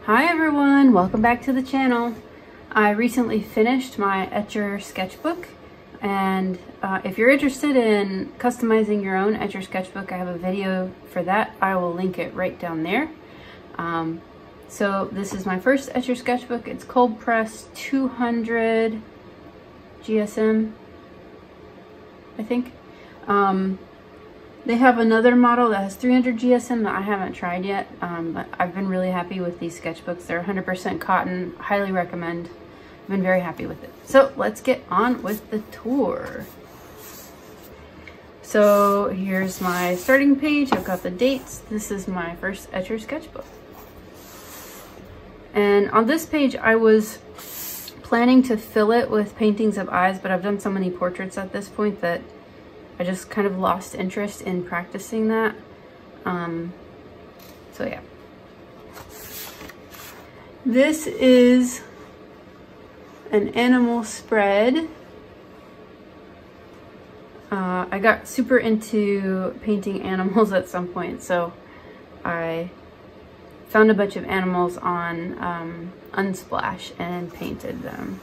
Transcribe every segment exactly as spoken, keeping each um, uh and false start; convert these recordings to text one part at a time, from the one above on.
Hi everyone, welcome back to the channel. I recently finished my Etchr sketchbook, and uh, if you're interested in customizing your own Etchr sketchbook, I have a video for that. I will link it right down there. Um, so this is my first Etchr sketchbook. It's cold press two hundred G S M, I think. Um, They have another model that has three hundred G S M that I haven't tried yet, um, but I've been really happy with these sketchbooks. They're one hundred percent cotton, highly recommend. I've been very happy with it. So let's get on with the tour. So here's my starting page. I've got the dates. This is my first Etchr sketchbook. And on this page, I was planning to fill it with paintings of eyes, but I've done so many portraits at this point that I just kind of lost interest in practicing that. Um, so yeah. This is an animal spread. Uh, I got super into painting animals at some point, so I found a bunch of animals on um, Unsplash and painted them.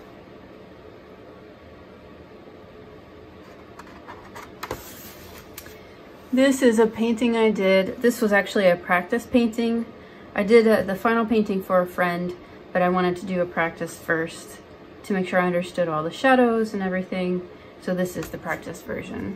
This is a painting I did. This was actually a practice painting. I did a, the final painting for a friend, but I wanted to do a practice first to make sure I understood all the shadows and everything. So this is the practice version.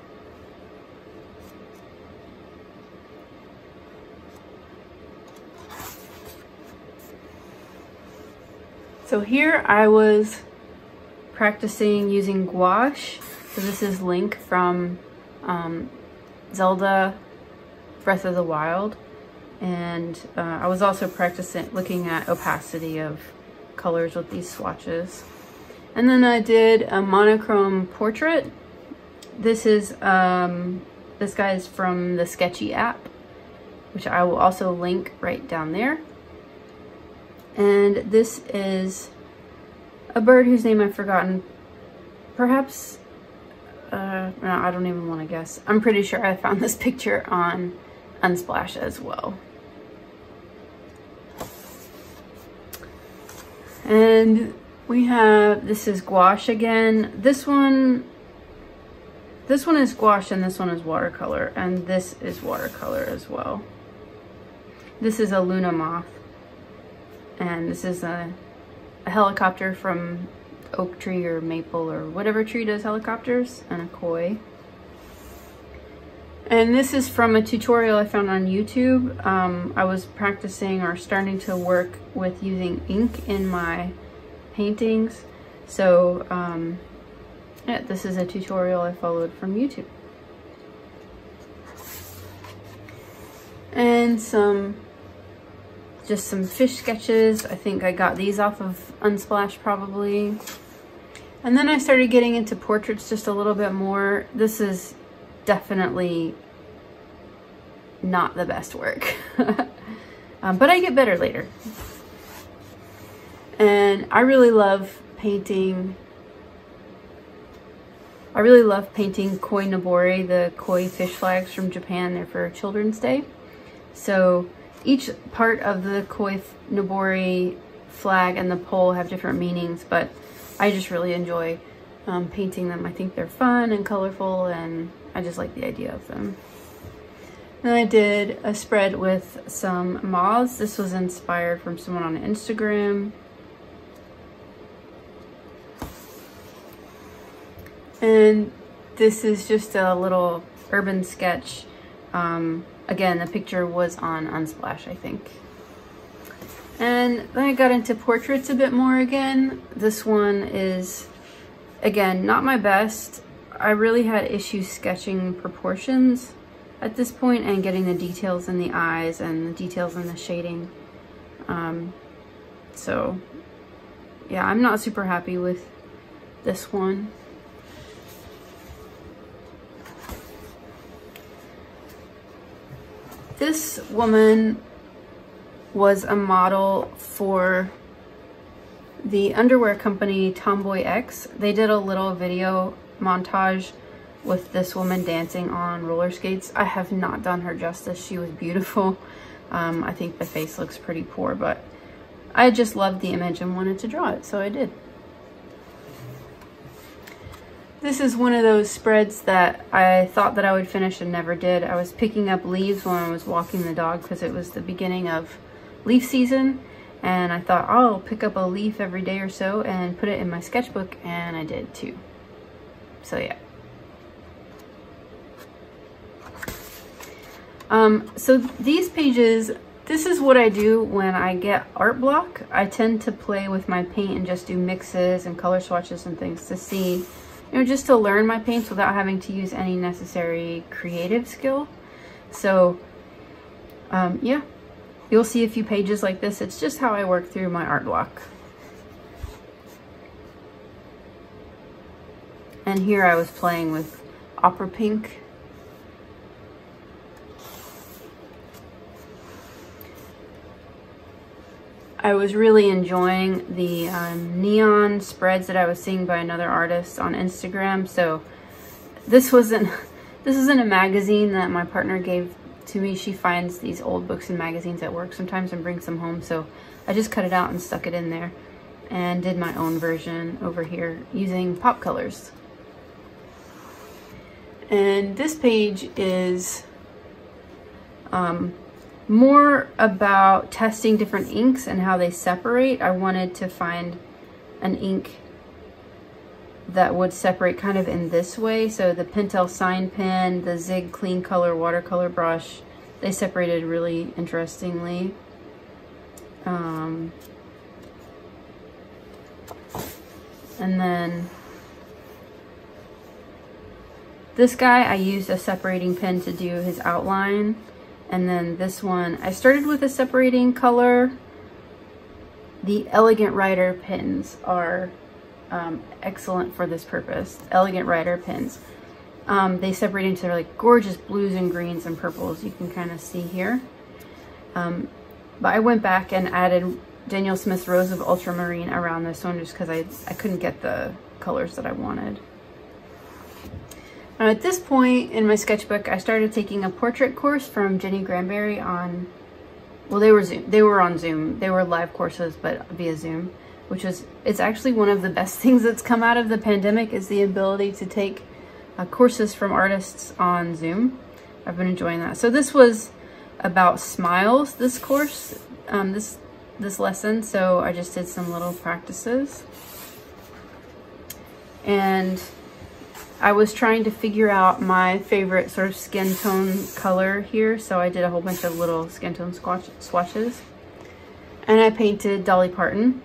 So here I was practicing using gouache. So this is Link from um, Zelda Breath of the Wild, and uh, I was also practicing looking at opacity of colors with these swatches. And then I did a monochrome portrait. This is um, this guy is from the Sketchy app, which I will also link right down there. And this is a bird whose name I've forgotten. Perhaps Uh, no, I don't even want to guess. I'm pretty sure I found this picture on Unsplash as well. And we have, this is gouache again. This one, this one is gouache and this one is watercolor, and this is watercolor as well. This is a Luna moth, and this is a, a helicopter from oak tree or maple or whatever tree does helicopters, and a koi. And this is from a tutorial I found on YouTube. Um, I was practicing or starting to work with using ink in my paintings. So um, yeah, this is a tutorial I followed from YouTube. And some just some fish sketches. I think I got these off of Unsplash probably. And then I started getting into portraits just a little bit more. This is definitely not the best work, um, but I get better later. And I really love painting, I really love painting koi nobori, the koi fish flags from Japan. They're for Children's Day. So each part of the koi nobori flag and the pole have different meanings, but I just really enjoy um, painting them. I think they're fun and colorful, and I just like the idea of them. Then I did a spread with some moths. This was inspired from someone on Instagram. And this is just a little urban sketch. Um, again, the picture was on Unsplash, I think. And then I got into portraits a bit more again. This one is, again, not my best. I really had issues sketching proportions at this point and getting the details in the eyes and the details in the shading. Um, so, yeah, I'm not super happy with this one. This woman was a model for the underwear company Tomboy X. They did a little video montage with this woman dancing on roller skates. I have not done her justice. She was beautiful. Um, I think the face looks pretty poor, but I just loved the image and wanted to draw it, so I did. This is one of those spreads that I thought that I would finish and never did. I was picking up leaves when I was walking the dog because it was the beginning of leaf season, and I thought, oh, I'll pick up a leaf every day or so and put it in my sketchbook, and I did too. So yeah. Um, so these pages, this is what I do when I get art block. I tend to play with my paint and just do mixes and color swatches and things to see, you know, just to learn my paints without having to use any necessary creative skill. So, um, yeah, you'll see a few pages like this. It's just how I work through my art block. And here I was playing with opera pink. I was really enjoying the um, neon spreads that I was seeing by another artist on Instagram. So this wasn't, this isn't a magazine that my partner gave to me. She finds these old books and magazines at work sometimes and brings them home. So I just cut it out and stuck it in there and did my own version over here using pop colors. And this page is um, more about testing different inks and how they separate. I wanted to find an ink that would separate kind of in this way. So the Pentel Sign Pen, the Zig Clean Color watercolor brush, they separated really interestingly. Um, and then this guy, I used a separating pen to do his outline. And then this one, I started with a separating color. The Elegant Rider pens are um, excellent for this purpose. Elegant Rider pens. Um, they separate into like gorgeous blues and greens and purples, you can kind of see here. Um, but I went back and added Daniel Smith's Rose of Ultramarine around this one just because I, I couldn't get the colors that I wanted. Now at this point in my sketchbook, I started taking a portrait course from Jenny Granberry on, well, they were Zoom, they were on Zoom. They were live courses, but via Zoom, which was, it's actually one of the best things that's come out of the pandemic is the ability to take uh, courses from artists on Zoom. I've been enjoying that. So this was about smiles, this course, um, this, this lesson. So I just did some little practices. And I was trying to figure out my favorite sort of skin tone color here, so I did a whole bunch of little skin tone swatch swatches. And I painted Dolly Parton.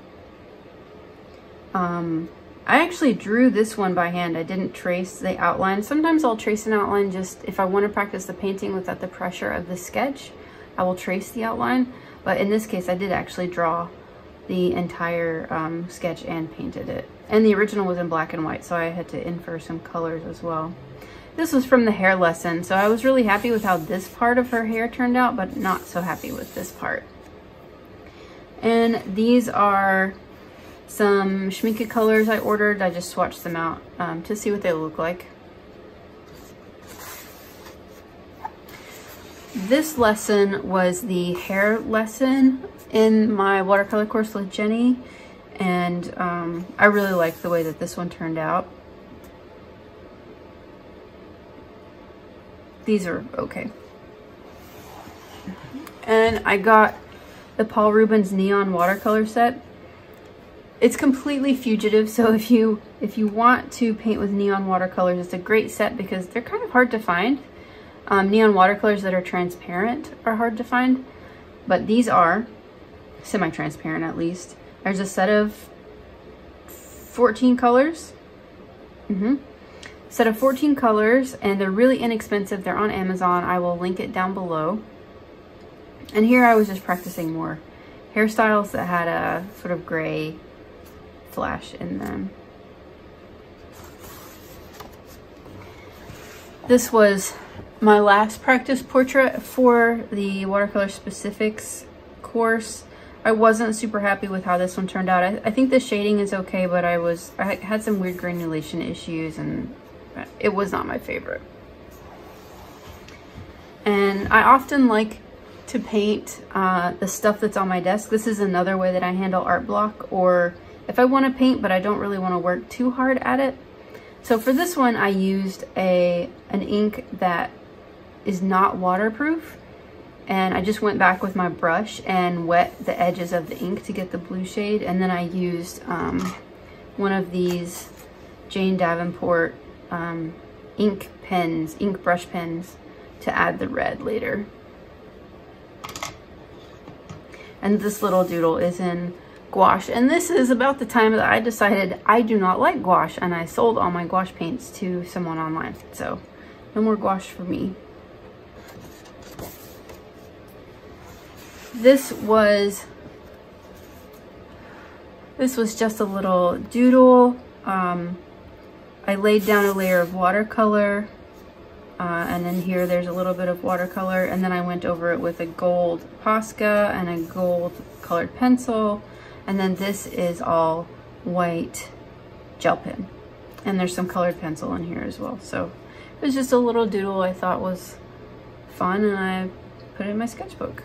Um, I actually drew this one by hand. I didn't trace the outline. Sometimes I'll trace an outline just if I want to practice the painting without the pressure of the sketch. I will trace the outline, but in this case I did actually draw the entire um, sketch and painted it. And the original was in black and white, so I had to infer some colors as well. This was from the hair lesson, so I was really happy with how this part of her hair turned out, but not so happy with this part. And these are some Schmincke colors I ordered. I just swatched them out um, to see what they look like. This lesson was the hair lesson in my watercolor course with Jenny, and um, I really liked the way that this one turned out. These are okay. And I got the Paul Rubens Neon watercolor set. It's completely fugitive, so if you if you want to paint with neon watercolors, it's a great set because they're kind of hard to find. Um, neon watercolors that are transparent are hard to find, but these are semi-transparent at least. There's a set of fourteen colors. Mm-hmm. Set of fourteen colors, and they're really inexpensive. They're on Amazon. I will link it down below. And here I was just practicing more hairstyles that had a sort of gray flash in them. This was my last practice portrait for the watercolor specifics course. I wasn't super happy with how this one turned out. I, I think the shading is okay, but I was I had some weird granulation issues and it was not my favorite. And I often like to paint uh, the stuff that's on my desk. This is another way that I handle art block, or if I want to paint but I don't really want to work too hard at it. So for this one, I used a an ink that is not waterproof, and I just went back with my brush and wet the edges of the ink to get the blue shade, and then I used um, one of these Jane Davenport um, ink pens, ink brush pens, to add the red later. And this little doodle is in gouache, and this is about the time that I decided I do not like gouache, and I sold all my gouache paints to someone online, so no more gouache for me. This was this was just a little doodle. um, I laid down a layer of watercolor, uh, and then here there's a little bit of watercolor, and then I went over it with a gold Posca and a gold colored pencil, and then this is all white gel pen, and there's some colored pencil in here as well. So it was just a little doodle I thought was fun, and I put it in my sketchbook.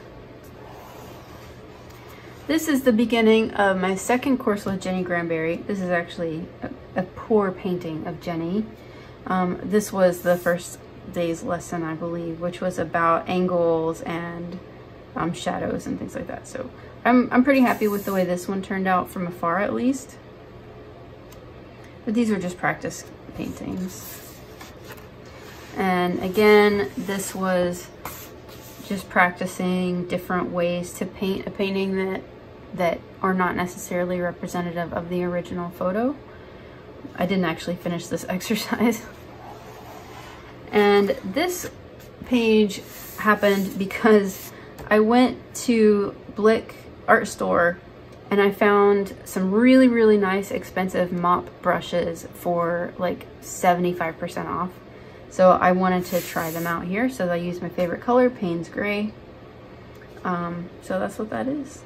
This is the beginning of my second course with Jenny Granberry. This is actually a, a poor painting of Jenny. Um, this was the first day's lesson, I believe, which was about angles and um, shadows and things like that. So I'm, I'm pretty happy with the way this one turned out from afar, at least. But these are just practice paintings. And again, this was just practicing different ways to paint a painting that that are not necessarily representative of the original photo. I didn't actually finish this exercise. And this page happened because I went to Blick Art Store and I found some really, really nice expensive mop brushes for like seventy-five percent off. So I wanted to try them out here. So I used my favorite color, Payne's Gray. Um, so that's what that is.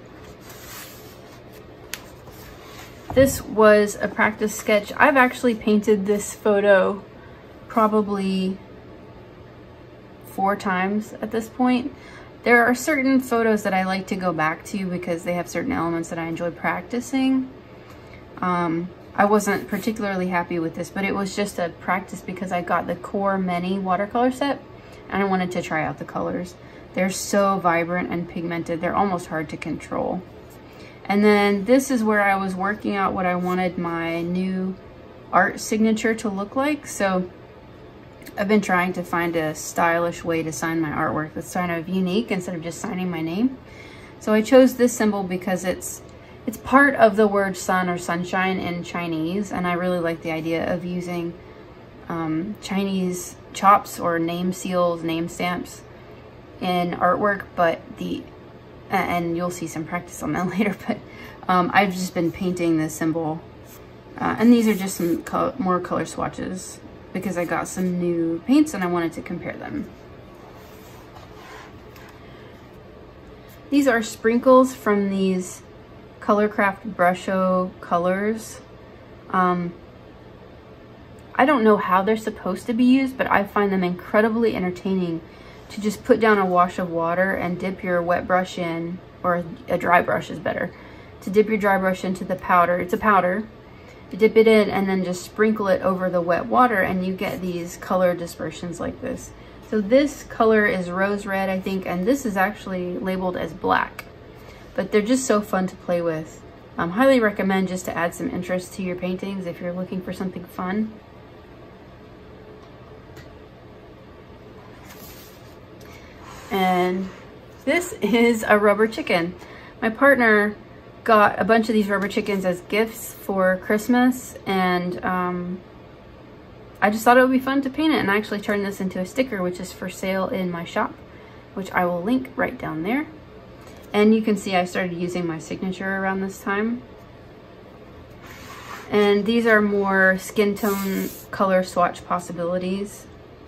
This was a practice sketch. I've actually painted this photo probably four times at this point. There are certain photos that I like to go back to because they have certain elements that I enjoy practicing. Um, I wasn't particularly happy with this, but it was just a practice because I got the Core Many watercolor set and I wanted to try out the colors. They're so vibrant and pigmented, they're almost hard to control. And then this is where I was working out what I wanted my new art signature to look like. So I've been trying to find a stylish way to sign my artwork that's kind of unique instead of just signing my name. So I chose this symbol because it's it's part of the word sun or sunshine in Chinese, and I really like the idea of using um, Chinese chops or name seals, name stamps in artwork, but the and you'll see some practice on that later, but um, I've just been painting this symbol. Uh, and these are just some co more color swatches because I got some new paints and I wanted to compare them. These are sprinkles from these Colorcraft Brusho colors. Um, I don't know how they're supposed to be used, but I find them incredibly entertaining to just put down a wash of water and dip your wet brush in, or a dry brush is better, to dip your dry brush into the powder. It's a powder. You dip it in and then just sprinkle it over the wet water and you get these color dispersions like this. So this color is rose red, I think, and this is actually labeled as black. But they're just so fun to play with. Um, highly recommend just to add some interest to your paintings if you're looking for something fun. And this is a rubber chicken. My partner got a bunch of these rubber chickens as gifts for Christmas, and um, I just thought it would be fun to paint it, and I actually turned this into a sticker, which is for sale in my shop, which I will link right down there. And you can see I started using my signature around this time. And these are more skin tone color swatch possibilities.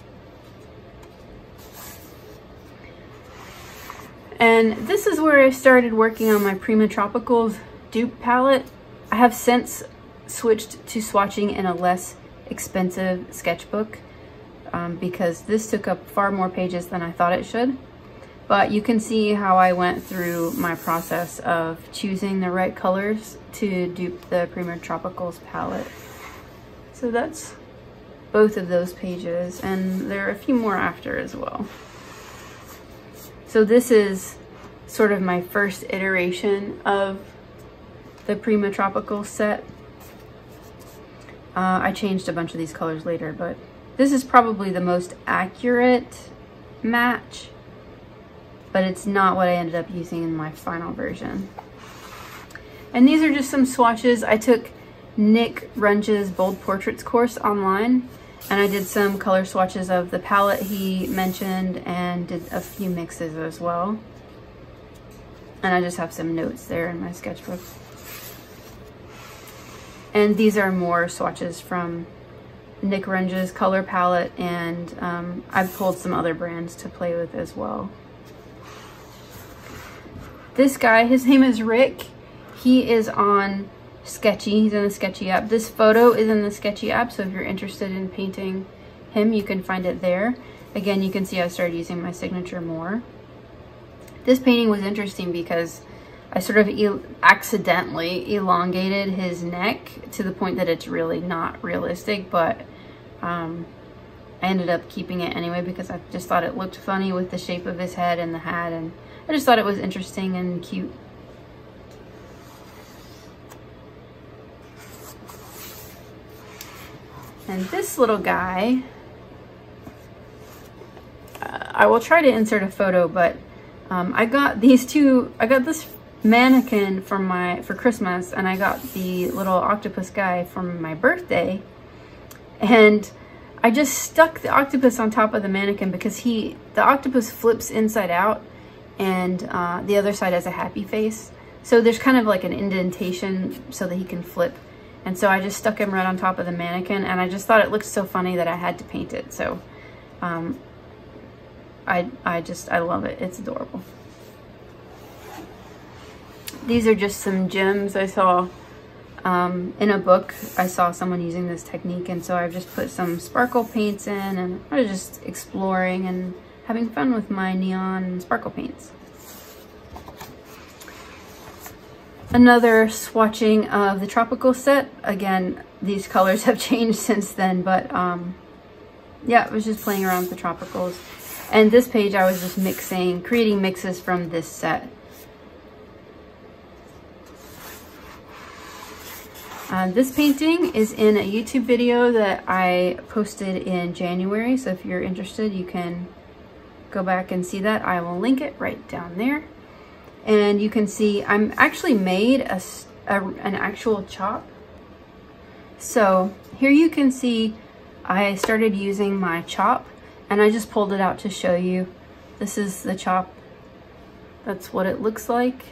And this is where I started working on my Prima Tropicals dupe palette. I have since switched to swatching in a less expensive sketchbook um, because this took up far more pages than I thought it should. but you can see how I went through my process of choosing the right colors to dupe the Prima Tropicals palette. So that's both of those pages, and there are a few more after as well. So this is sort of my first iteration of the Prima Tropicals set. Uh, I changed a bunch of these colors later, but this is probably the most accurate match, but it's not what I ended up using in my final version. And these are just some swatches. I took Nick Runge's Bold Portraits course online, and I did some color swatches of the palette he mentioned and did a few mixes as well. And I just have some notes there in my sketchbook. And these are more swatches from Nick Runge's color palette, and um, I've pulled some other brands to play with as well. This guy, his name is Rick. He is on Sketchy. He's in the Sketchy app. This photo is in the Sketchy app, so if you're interested in painting him, you can find it there. Again, you can see I started using my signature more. This painting was interesting because I sort of el accidentally elongated his neck to the point that it's really not realistic, but um, I ended up keeping it anyway because I just thought it looked funny with the shape of his head and the hat, and I just thought it was interesting and cute. And this little guy, uh, I will try to insert a photo, but um, I got these two, I got this mannequin for my, for Christmas, and I got the little octopus guy for my birthday. And I just stuck the octopus on top of the mannequin because he, the octopus flips inside out, and uh, the other side has a happy face. So there's kind of like an indentation so that he can flip. And so I just stuck him right on top of the mannequin, and I just thought it looked so funny that I had to paint it. So um, I, I just, I love it. It's adorable. These are just some gems I saw um, in a book. I saw someone using this technique, and so I've just put some sparkle paints in, and I was just exploring and having fun with my neon sparkle paints. Another swatching of the Tropical set. Again, these colors have changed since then, but um, yeah, I was just playing around with the Tropicals. And this page I was just mixing, creating mixes from this set. Uh, this painting is in a YouTube video that I posted in January, so if you're interested, you can go back and see that. I will link it right down there. And you can see I'm actually made a, a, an actual chop. So here you can see I started using my chop, and I just pulled it out to show you. This is the chop. That's what it looks like.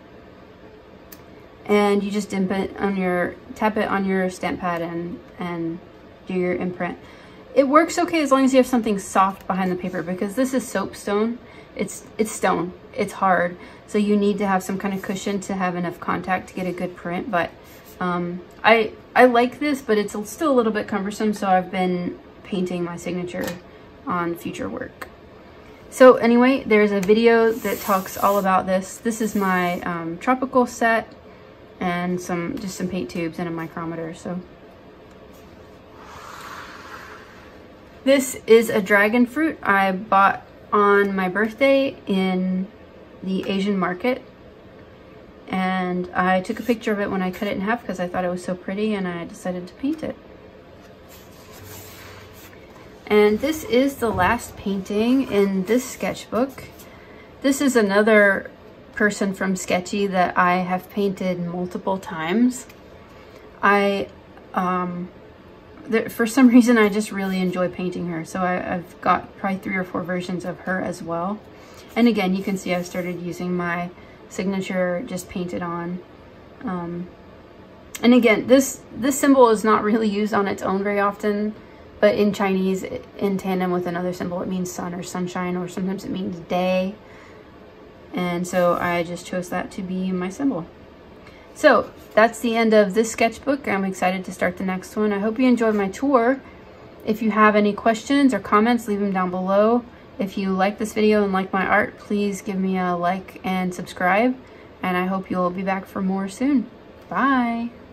And you just imp it on your, tap it on your stamp pad and, and do your imprint. It works okay as long as you have something soft behind the paper, because this is soapstone. It's, it's stone, it's hard. So you need to have some kind of cushion to have enough contact to get a good print. But um, I, I like this, but it's still a little bit cumbersome. So I've been painting my signature on future work. So anyway, there's a video that talks all about this. This is my um, Tropical set, and some just some paint tubes and a micrometer. So this is a dragon fruit I bought on my birthday in the Asian market, and I took a picture of it when I cut it in half because I thought it was so pretty, and I decided to paint it. And this is the last painting in this sketchbook. This is another person from Sketchy that I have painted multiple times. I, um, there, for some reason, I just really enjoy painting her. So I, I've got probably three or four versions of her as well. And again, you can see I've started using my signature just painted on. Um, and again, this, this symbol is not really used on its own very often, but in Chinese, in tandem with another symbol, it means sun or sunshine, or sometimes it means day. And so I just chose that to be my symbol. So that's the end of this sketchbook. I'm excited to start the next one. I hope you enjoyed my tour. If you have any questions or comments, leave them down below. If you like this video and like my art, please give me a like and subscribe, and I hope you'll be back for more soon. Bye!